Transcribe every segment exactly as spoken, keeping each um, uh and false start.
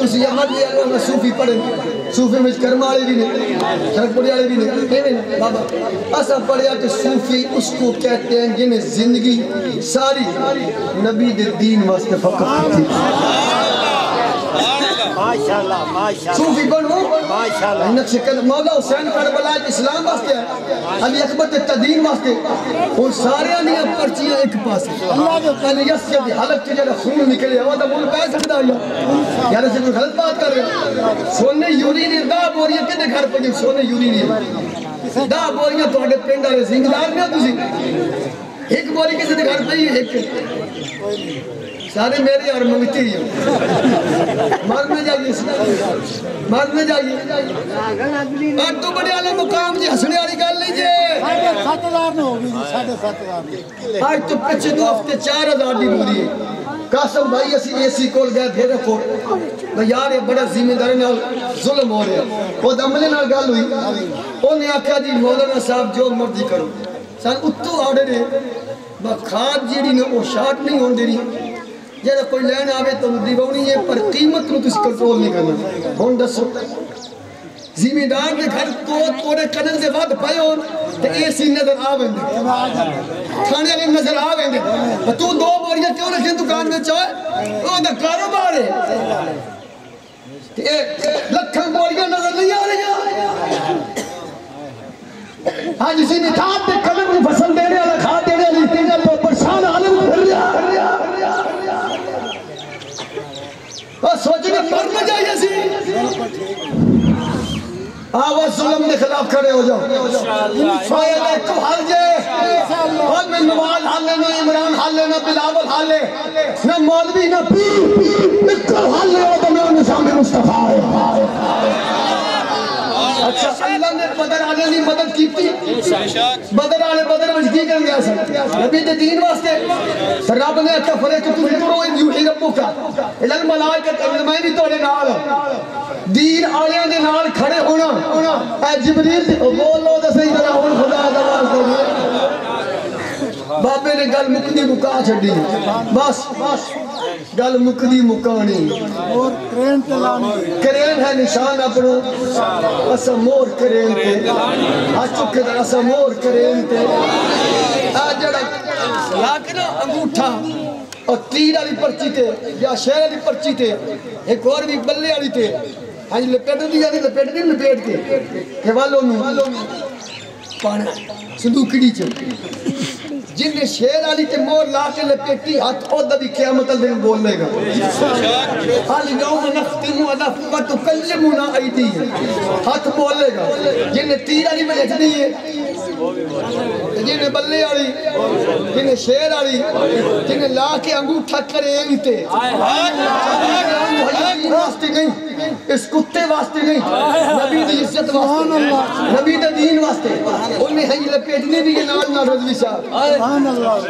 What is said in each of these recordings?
تسی یہ مت لیا کہ صوفی پڑھیں صوفی میں کرم والے بھی نہیں سڑک پڑی والے بھی نہیں کہنے بابا ایسا پڑھیا کہ صوفی اس کو کہتے ہیں جنہیں زندگی ساری نبی دے دین واسطے فقط تھی صوفی بنو نقش قدم مولا حسین کربلا اسلام واسطے ہے علی اکبر تے تدین واسطے اور سارے انہی پرچیاں ایک پاس علی یسجد دی حلق کے جڑا خون نکلے ہوا دا مول پہ سکتا ہے یار اسے کوئی غلط بات کر رہے سونے یوری نہیں دا بوریاں کدے گھر پہ سونے یوری نہیں دا بوریاں تو اڈے پینڈ آرے زنگدار میں ہو تسی ایک بوری کسی دے گھر پہ ہی ایک سارے میرے اور منگتی ہی ہوں مرنے جائیے مرنے جائیے اور تو بڑے آلے مقام جی ہسنے آلی گل نہیں جے ساڑھے سات ہزار نے ہوگی جی ساڑھے سات ہزار آج تو پچھے دو ہفتے چار ہزار دی بوری ہے قاسم بھائی اسی اے سی کول گئے پھر رکھو یار یہ بڑا ذمہ داری نال ظلم ہو رہا ہے وہ دملے نال گل ہوئی انہیں آکھا جی مولانا صاحب جو مرضی کرو سان اتو آڈے رہے با کھاد جیڑی نے وہ شارٹ نہیں ہون دے رہی جیسا کوئی لین آوے تو دیوانی ہے پر قیمت نو تسی کنٹرول نہیں کرنا ہون دسو ذمہ دار نے گھر تو توڑے قدر سے بعد پائے ہون تو اے سی نظر آویں دے کھانے علی نظر آویں دے تو دو بوریاں کیوں رکھیں دکان میں چاہے وہ دا کاروبار ہے لکھن بوریاں نظر نہیں آ رہی آج اسی نتاب پہ قلم کو فصل دینے والا کھا دینے والی تیجا تو پرسان عالم پھر رہا اور سوچیں کہ پر نہ جائیے سی آواز ظلم نے خلاف کھڑے ہو جاؤ فائد ہے تو حال جے اور میں نواز حال لے نہ عمران حال لے نہ بلاول حال لے نہ مولوی نہ پیر نکل حال لے ہو تو میں نظام مصطفیٰ ہے اچھا اللہ نے بدر آنے لی مدد کی تھی بدر آنے بدر میں کی کریں گے ایسا نبی دے دین واسطے رب نے اچھا فرے کہ تم کرو ان یوحی ربو کا الال ملائکت میں بھی توڑے نال دین آلیاں دے نال کھڑے ہونا اے جبریل بولو دے صحیح طرح ہون خدا دواز دے بابے نے گل مکدی مکا چھڑی بس گل مکدی مکانی اور کرین تلانی کرین ہے نشان اپنو اسا مور کرین تے آج چکے در اسا مور کرین تے آج جڑا لاکنا انگوٹھا اور تیر آلی پرچی تے یا شہر آلی پرچی تے ایک اور بھی بلے آلی تے آج لپیٹ دی جاتی لپیٹ دی لپیٹ کے کہ والوں نو پانا صندوقی چل جن نے شیر آلی تے مور لا کے لپیٹی ہاتھ خود بھی قیامت دن بول لے گا حالی یوم نختم علی فتکلمنا ایدی ہاتھ بول لے گا جن نے تیر آلی میں اٹھنی ہے جن نے بلے آلی جن نے شیر آلی جن نے لا کے انگوٹھا کرے ایتے واسطے نہیں اس کتے واسطے نہیں نبی دی عزت واسطے نبی دی دین واسطے انہیں ہی لپیٹنے بھی یہ نال نہ رضوی صاحب سبحان اللہ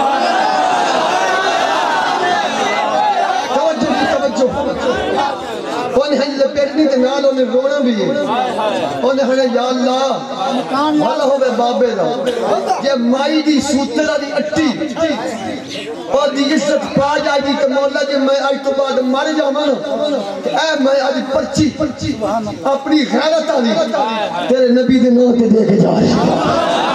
توجہ کی توجہ انہیں ہی لپیٹنے کے نال انہیں رونا بھی ہے انہیں ہمیں یا اللہ والا ہوئے بابے دا یہ مائی دی سوترہ دی اٹھی اور دی عزت پا جائے گی کہ مولا جی میں آج تو بعد مارے جاؤں نا اے میں آج پرچی اپنی غیرت آلی تیرے نبی دے نوتے دے کے جا رہے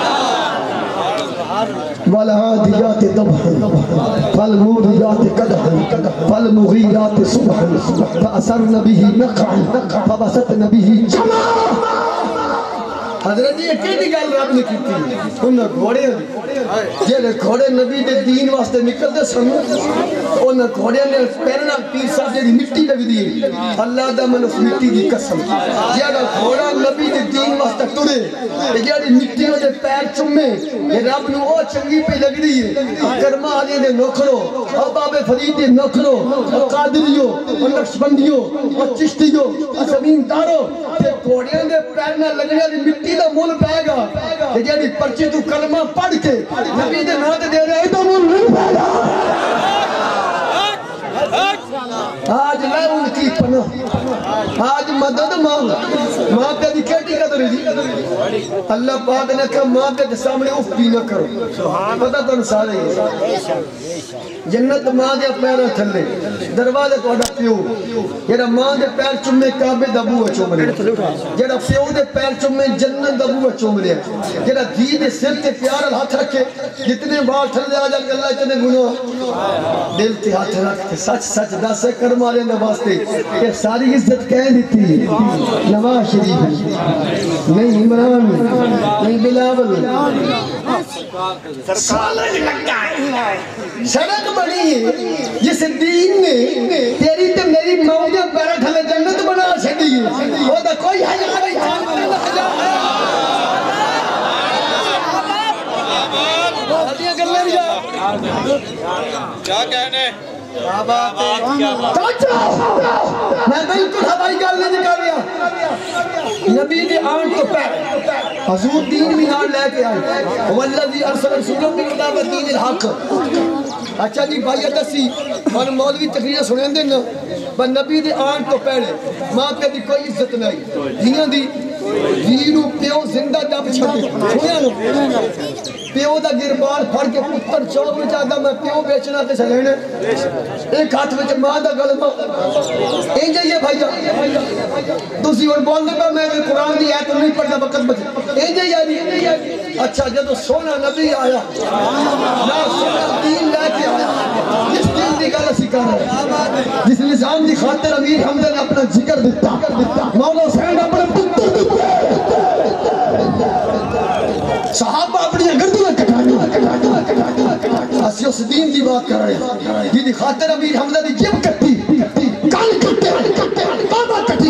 والعادیات ضبحا فالموريات قدحا فالمغيرات صبحا فأثرن به نقعا فبسطن به جمعا حضرت یہ کہنی گل رب نے کی تھی انہاں گھوڑے جیلے گھوڑے نبی دے دین واسطے نکل دے سن انہاں گھوڑے نے پیرنا پیر صاحب جیڑی مٹی لگ دی اللہ دا من اس مٹی دی قسم جیڑا گھوڑا نبی دے دین واسطے ٹرے جیڑی مٹی دے پیر چمے یہ رب نو او چنگی پہ لگ رہی ہے کرما علی دے نوکرو اور باب فرید دے نوکرو اور قادریو اور نقشبندیو اور چشتیو اور زمین دارو تے گھوڑیاں دے پیرنا لگنے دی مٹی دا مول پائے گا کہ جیڑی پرچی تو کلمہ پڑھ کے نبی دے نات دے رہے تو مول نہیں پائے گا آج لے ان کی پناہ آج مدد مانگ ماں پہ دی کیٹی قدر ہے جی اللہ پاک نے کہا ماں پہ سامنے اف بھی نہ کرو پتہ تن سارے جنت ماں دے پیرہ تھلے دروازے تو اڈا پیو جیڑا ماں دے پیر چمے کعبے دبو چومرے جیڑا پیو دے پیر چمے جنت دبو چومرے جیڑا دھی دے سر تے پیار ہاتھ رکھے جتنے بار تھلے آ جائے اللہ اتنے گناہ دل تے ہاتھ رکھتے سچ سچ دس سے کرم آلے نواستے کہ ساری عزت کہہ دیتی نواز شریف نہیں عمران نہیں بلاول سڑک بڑی ہے جس دین نے تیری تے میری موجہ پیرہ کھلے جنت بنا چھڑی ہے وہ دا کوئی حج کوئی کیا کہنے میں بالکل ہوائی گال نہیں کر رہا نبی نے آن کو پہ حضور دین بھی نان لے کے آئے والذی ارسل رسولہ بھی کتاب دین الحق اچھا جی بھائی دسی اور مولوی تقریر سنیں دینا پر نبی دے آن تو پہلے ماں پہ دی کوئی عزت نہیں دھیاں دی دینو پیو زندہ جب چھتے سنیا نو پیو دا گربار پھڑ کے پتر چوک میں چاہتا میں پیو بیچنا تے سلینے ایک ہاتھ میں ماں دا گلمہ این جائیے بھائی جا دوسری اور بولنے پہ میں قرآن دی آیت نہیں پڑھنا وقت بچے این جائیے اچھا جدو سونا نبی آیا نا سونا دین لے کے آیا جس دین دی گالہ سکھا رہا ہے جس نظام دی خاطر امیر حمدہ نے اپنا ذکر دیتا مولا حسین اپنا پتر دیتا صحابہ اپنی گردوں کٹھائی اسی اس دین دی بات کر رہے ہیں یہ دی خاطر امیر حمدہ دی جب کٹی کال کٹے بابا کٹی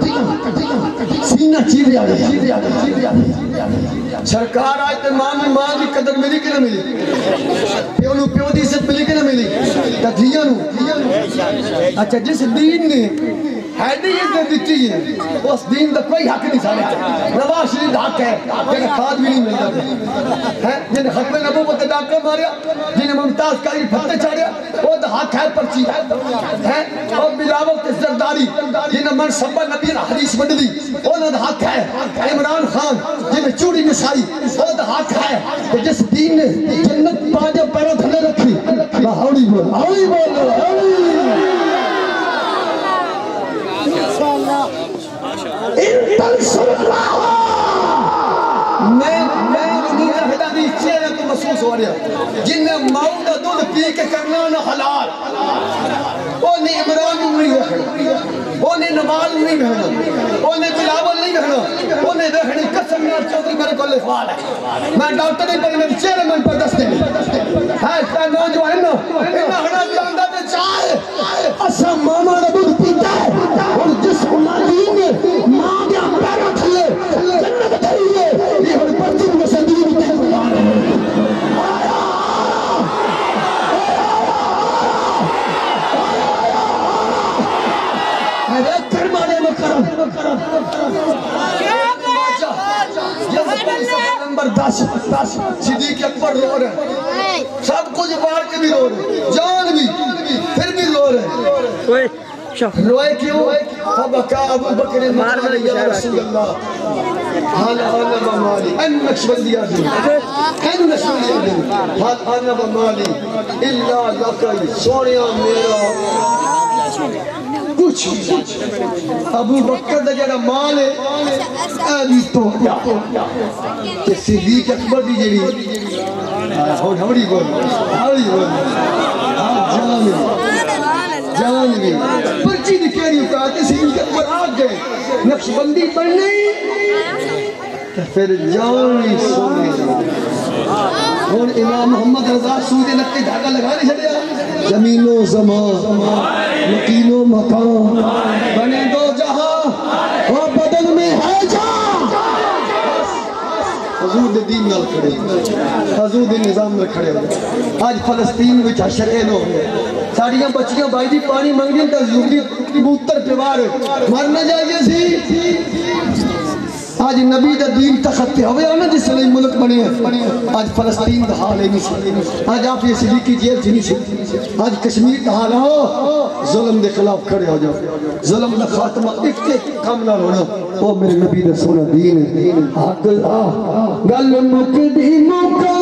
سینہ چیرے آگے سرکار آج تے ماں میں ماں کی قدر ملی کہ نہ ملی پیو نو پیو دی عزت ملی کہ نہ ملی تدھیاں نو اچھا جس دین نے حیدی عزت دیتی ہے اس دین دا کوئی حق نہیں سارے نواز شریف حق ہے جنہیں کھاد بھی نہیں ملتا ہے جنہیں حق میں نبوت ڈاکہ ماریا جنہیں ممتاز کاری پھتے چاڑیا وہ دا حق ہے پرچی ہے اور بلاول کے زرداری جنہیں منصبہ نبی حدیث بدلی وہ دا حق ہے عمران خان جنہیں چوڑی نسائی وہ دا حق ہے کہ جس دین نے جنت پانچہ پیروں تھلے رکھی ہاؤڑی بول ہاؤڑی بول ہاؤڑی میں میں انہیں رہتا دی چہرے تو محسوس ہو رہا جنہیں ماؤں دا دودھ پی کے کرنا نہ حلال انہیں عمران نہیں رکھنا انہیں نماز نہیں رہنا انہیں بلاول نہیں رہنا انہیں رہنی قسم نار چودری میرے کو لفعال ہے میں ڈاکٹر نہیں پڑھی میرے چہرے میں پر دستے ہے اس کا نوجوان انہیں ہڑا جاندہ دے چاہے اسا ماما دا دودھ پیتا ہے اور جس مالین نے ماں دیا پیرا تھلے جنت دھائیے یہ ہر پرچی میں سندگی میں تحت آیا میرے کرمانے میں کرم نمبر دس صدیق اکبر رو رہے سب کچھ بار کے بھی رو رہے جان بھی پھر بھی رو رہے روئے کیوں فبکا ابو بکر مارنا یا رسول اللہ حال آنا بمالی ان نقشبندی آدھیں ان نقشبندی آدھیں حال آنا بمالی اللہ لکل سونیا میرا کچھ ابو بکر دا جڑا مال ہے ایلی تو کہ صدیق اکبر دی جڑی ہمڑی بول ہمڑی بول جان جان بھی پرچی دکھیری اکاتے صدیق اکبر آگ گئے نقش بندی پڑھنے پھر جان سونے اور امام محمد رضا سودے نکتے دھاگا لگانے چلے زمین و زمان مکین و مکان بنے دو جہاں اور بدن میں ہے جان حضور دین نال کھڑے حضور دین نظام میں کھڑے ہوئے آج فلسطین وچ حشر این ہو گئے ساڑیاں بچیاں بھائی دی پانی مانگ دیں تا زیوگی کبوتر پیوار مر نہ جائیے سی آج نبی دا دین تختے ہوئے آنا جس لئے ملک بنے ہیں آج فلسطین دا حال ہے نہیں آج آپ یہ سلی کی جیل تھی نہیں آج کشمیر دا حال ہو ظلم دے خلاف کھڑے ہو جاؤ ظلم دا خاتمہ ایک ایک کام نہ رونا وہ میرے نبی دا سونا دین ہے اگلا گل مک دی مکا